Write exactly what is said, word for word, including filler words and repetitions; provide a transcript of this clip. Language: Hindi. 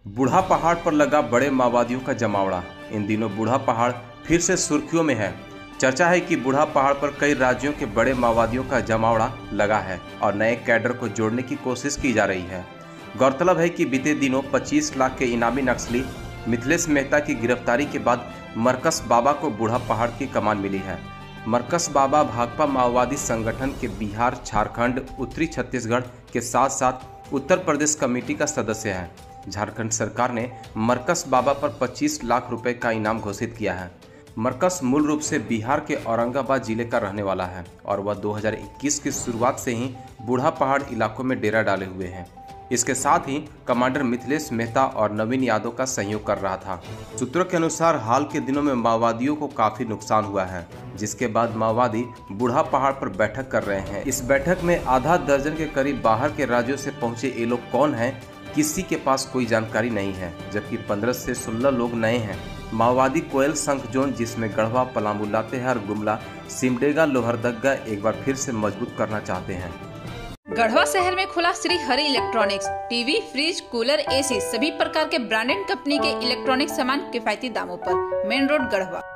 बूढ़ा पहाड़ पर लगा बड़े माओवादियों का जमावड़ा। इन दिनों बूढ़ा पहाड़ फिर से सुर्खियों में है। चर्चा है कि बूढ़ा पहाड़ पर कई राज्यों के बड़े माओवादियों का जमावड़ा लगा है और नए कैडर को जोड़ने की कोशिश की जा रही है। गौरतलब है कि बीते दिनों पच्चीस लाख के इनामी नक्सली मिथिलेश मेहता की गिरफ्तारी के बाद मरकस बाबा को बूढ़ा पहाड़ की कमान मिली है। मरकस बाबा भाकपा माओवादी संगठन के बिहार, झारखंड, उत्तरी छत्तीसगढ़ के साथ साथ उत्तर प्रदेश कमेटी का सदस्य है। झारखंड सरकार ने मरकस बाबा पर पच्चीस लाख रुपए का इनाम घोषित किया है। मरकस मूल रूप से बिहार के औरंगाबाद जिले का रहने वाला है और वह दो हज़ार इक्कीस की शुरुआत से ही बूढ़ा पहाड़ इलाकों में डेरा डाले हुए हैं। इसके साथ ही कमांडर मिथिलेश मेहता और नवीन यादव का सहयोग कर रहा था। सूत्रों के अनुसार हाल के दिनों में माओवादियों को काफी नुकसान हुआ है, जिसके बाद माओवादी बूढ़ा पहाड़ पर बैठक कर रहे हैं। इस बैठक में आधा दर्जन के करीब बाहर के राज्यों से पहुंचे ये लोग कौन हैं, किसी के पास कोई जानकारी नहीं है, जबकि पंद्रह से सोलह लोग नए हैं। माओवादी कोयल संख जोन, जिसमें गढ़वा, पलामू, लातेहार, गुमला, सिमडेगा, लोहरदगा एक बार फिर से मजबूत करना चाहते हैं। गढ़वा शहर में खुला Shri Hari electronics. TV, fridge, cooler, AC सभी प्रकार के ब्रांडेड कंपनी के इलेक्ट्रॉनिक सामान किफायती दामों पर। Main road, Garhwa.